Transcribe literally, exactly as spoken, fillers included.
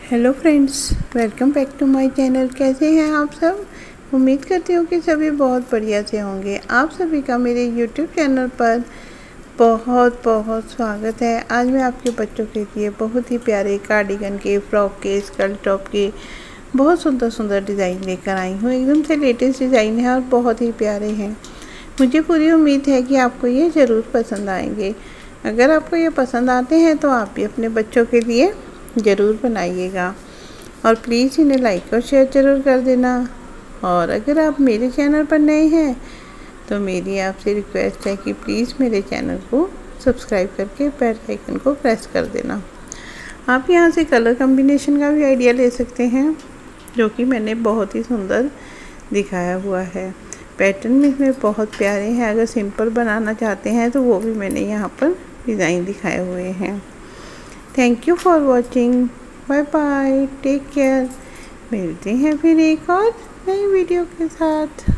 Hello friends, welcome back to my channel. कैसे हैं आप सब? उम्मीद करती हूँ कि सभी बहुत बढ़िया से होंगे। आप सभी का मेरे यूट्यूब चैनल पर बहुत बहुत स्वागत है। आज मैं आपके बच्चों के लिए बहुत ही प्यारे कार्डिगन के, फ्रॉक के, स्कर्ट टॉप के बहुत सुंदर सुंदर डिज़ाइन लेकर आई हूँ। एकदम से लेटेस्ट डिज़ाइन है और बहुत ही प्यारे हैं। मुझे पूरी उम्मीद है कि आपको ये ज़रूर पसंद आएंगे। अगर आपको ये पसंद आते हैं तो आप भी अपने बच्चों के लिए ज़रूर बनाइएगा और प्लीज़ इन्हें लाइक और शेयर ज़रूर कर देना। और अगर आप मेरे चैनल पर नए हैं तो मेरी आपसे रिक्वेस्ट है कि प्लीज़ मेरे चैनल को सब्सक्राइब करके बेल आइकन को प्रेस कर देना। आप यहाँ से कलर कॉम्बिनेशन का भी आइडिया ले सकते हैं, जो कि मैंने बहुत ही सुंदर दिखाया हुआ है। पैटर्न भी इसमें बहुत प्यारे हैं। अगर सिंपल बनाना चाहते हैं तो वो भी मैंने यहाँ पर डिज़ाइन दिखाए हुए हैं। Thank you for watching. Bye bye, take care. मिलते हैं फिर एक और नई वीडियो के साथ।